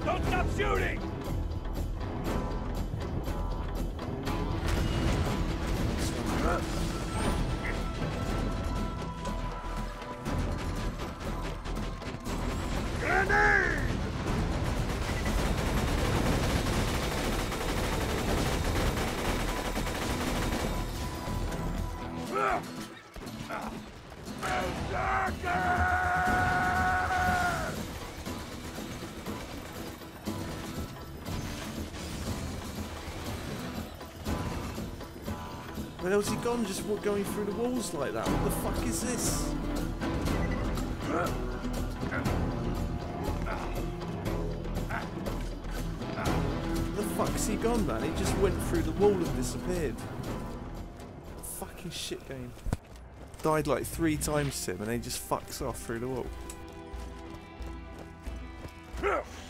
Don't stop shooting! Grenade! Where else he gone? Just going through the walls like that? What the fuck is this? Where the fuck's he gone, man? He just went through the wall and disappeared. Fucking shit game. Died like 3 times to him and then he just fucks off through the wall.